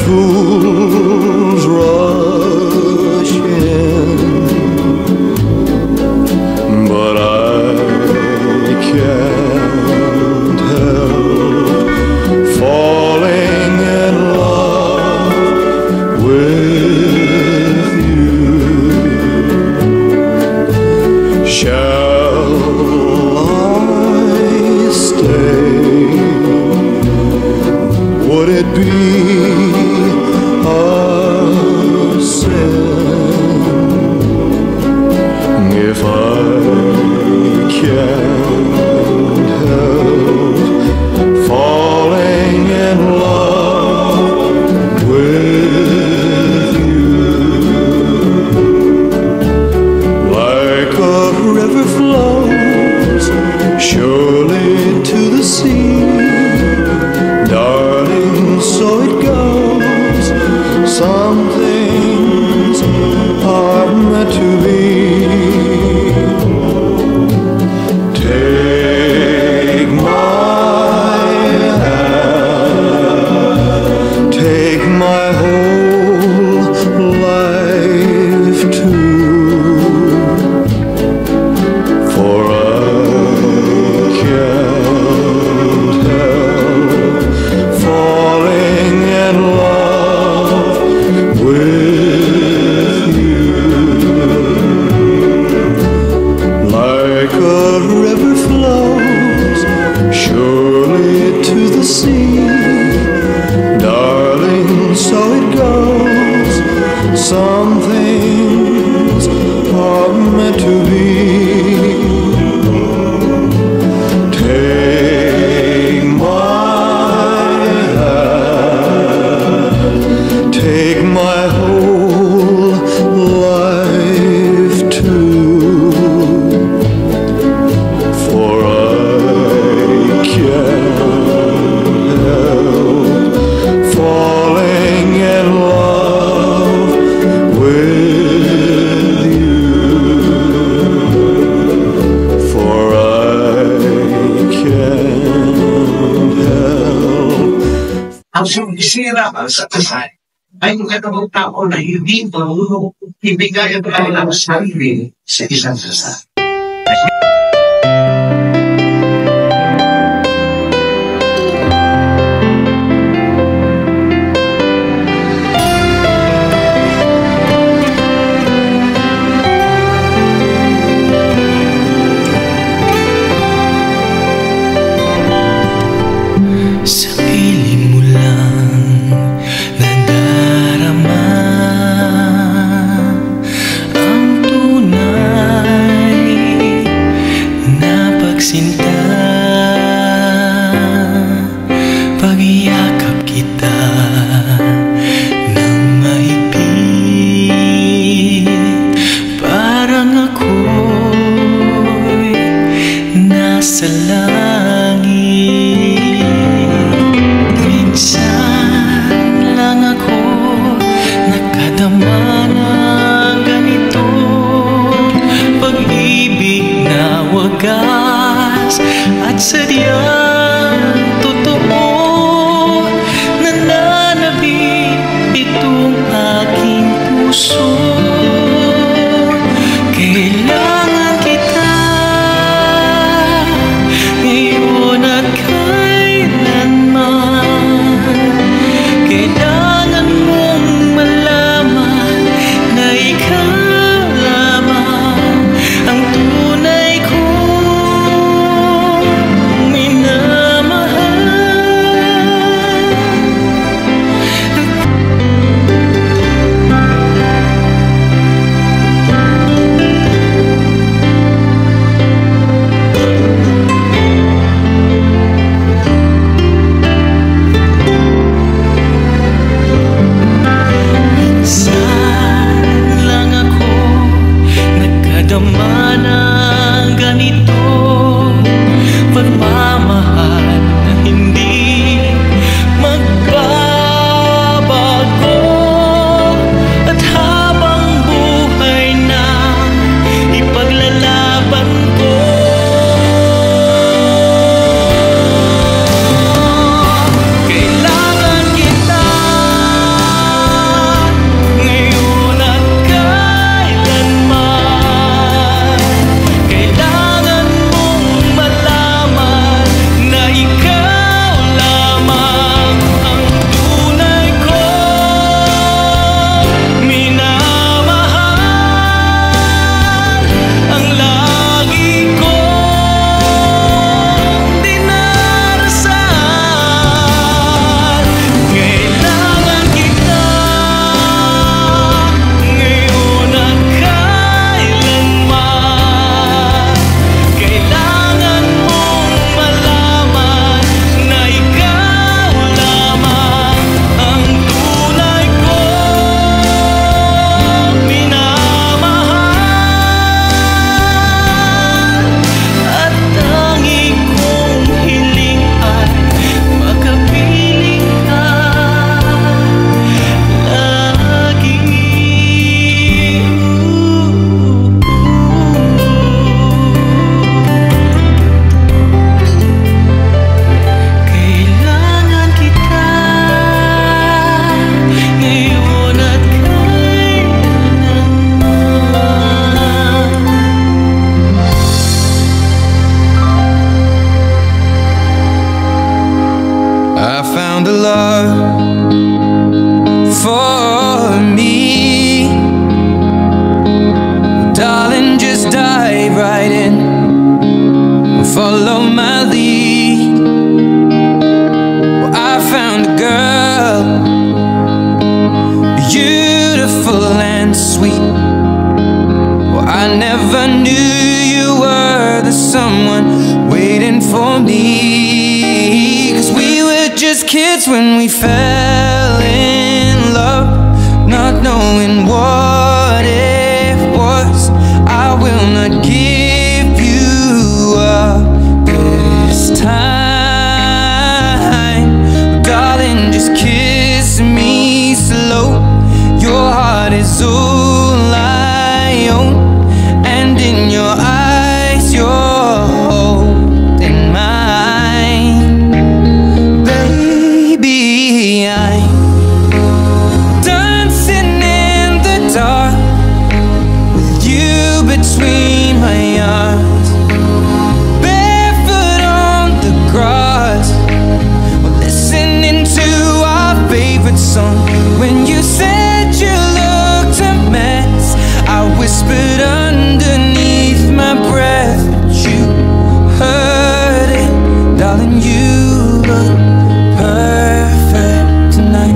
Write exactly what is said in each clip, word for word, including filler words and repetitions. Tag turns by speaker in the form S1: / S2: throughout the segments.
S1: fools rush in, but I can't help falling in love with you. Shall I stay? Would it be a sin if I can't help falling in love with you? Like a river flows surely to the sea, darling, so it goes. Some things are meant to be. Take my hand, take my whole life too, for I can't help falling in love with you. Like a river flows surely to the sea, darling, so it goes. Some things are meant to be. Take my hand, take my whole life too, for I can't help falling in love with you. For I can't help.
S2: Ang sumisira sa kasal ay yung katawang tao na hindi marunong ibigay ang kanilang sarili sa isang kasal.
S3: Sa piling mo lang nadarama ang tunay na pagsinta. Pagyakap kita ng mahigpit, parang ako'y nasa langit. Minsan lang ako nakadama ng ganito, pag-ibig na wagas at sadyang totoo. Nananabik itong aking puso, kailangan kita ngayon at kailanman. Kailangan mong malaman na ikaw lamang ang tunay kong minamahal. sweet. Well, I never knew you were the someone waiting for me. Cause we were just kids when we fell in love, not knowing what it was. I will not give you up this time, darling, just kiss me slow. Your heart is all I own, and in your eyes you're holding mine. Baby, I'm dancing in the dark with you between my arms, barefoot on the grass, we're listening to our favorite song. When you said you looked a mess, I whispered underneath my breath, but you heard it. Darling, you look perfect tonight.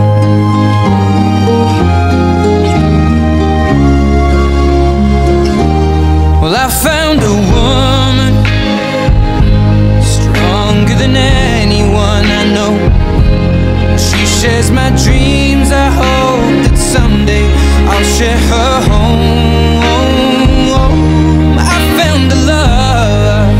S3: Well, I found a woman stronger than anyone I know. She shares my dreams. I hope that someday I'll share her home. I found a love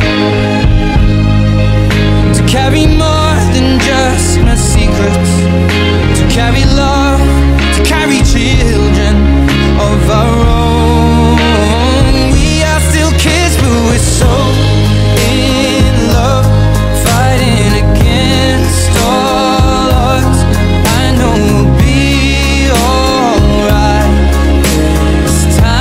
S3: to carry more than just my secrets, to carry love, to carry children of our own. We are still kids, but we're so in love, fighting against all odds. I know we'll be alright this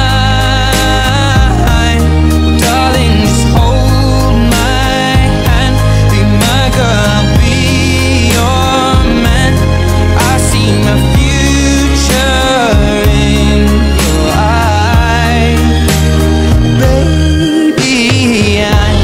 S3: time. Darling, just hold my hand, be my girl, I'll be your man. I see my future in your eyes. Baby, I'm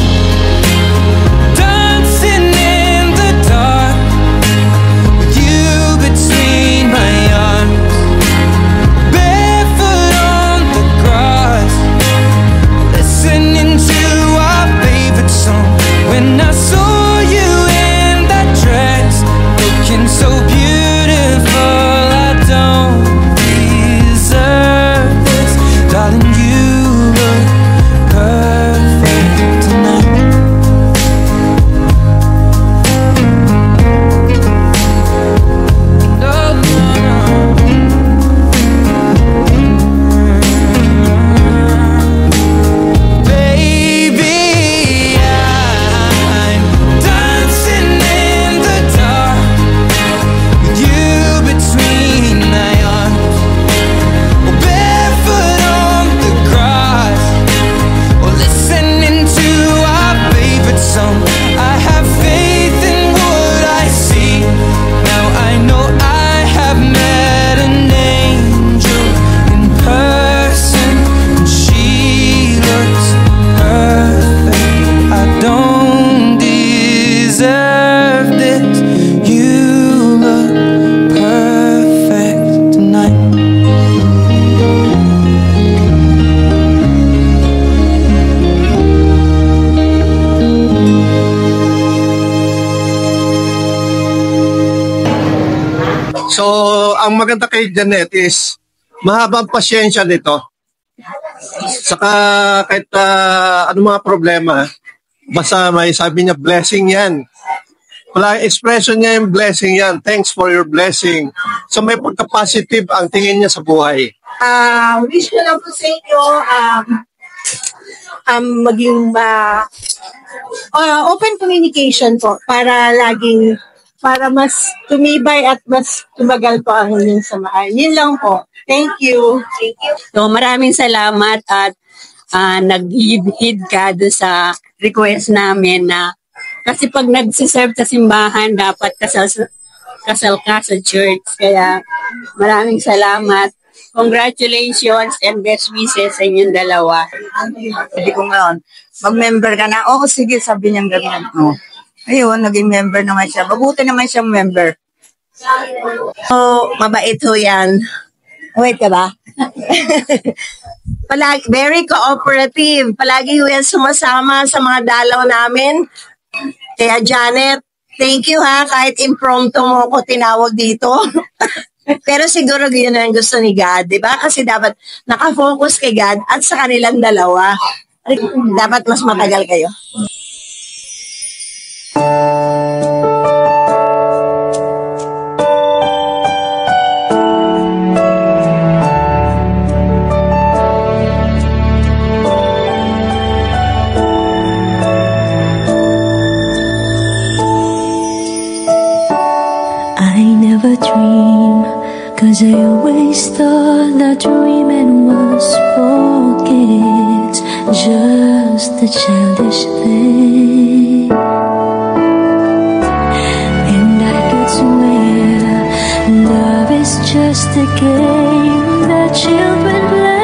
S3: dancing in the dark with you between my arms, barefoot on the grass, listening to our favorite song. When I saw you in that dress, looking so beautiful, I don't deserve this. Darling, you look perfect tonight. No, no, no. Baby, I'm dancing in the dark with you between my arms, or barefoot on the grass, or listening to our favorite song. I have faith in what I see. Now I know I have met an angel in person, and she looks perfect. I don't deserve this. You look perfect tonight.
S4: So, ang maganda kay Janet is mahabang pasyensya nito. Saka kahit uh, ano mga problema, basta may sabi niya blessing yan. Wala, expression niya yung blessing yan. Thanks for your blessing. So may pagka-positive ang tingin niya sa buhay.
S5: Ah, wish ko lang po sa inyo um, um, maging uh, uh, open communication po para laging para mas tumibay at mas tumagal po ang inyong samahan. Yun lang po. Thank you. Thank you.
S6: So maraming salamat at uh, nag-hid ka doon sa request namin na kasi pag nagsiserve sa simbahan dapat kasal, kasal ka sa church. Kaya maraming salamat. Congratulations and best wishes sa inyong dalawa.
S7: Hindi ko ngayon, mag-member ka na. Oo, sige, sabi niya ganyan. Oh. Ayun, naging member naman siya. Mabuti naman siyang member.
S8: So, mabait ho yan. Wait ka ba? Palagi, very cooperative. Palagi yung sumasama sa mga dalaw namin. Kaya Janet, thank you ha, kahit impromptu mo ko tinawag dito. Pero siguro yun ang gusto ni God, di ba? Kasi dapat nakafocus kay God at sa kanilang dalawa. Dapat mas matagal kayo.
S9: I never dream, cause I always thought that dreaming was for kids, just a childish thing. And I could swear love is just a game that children play.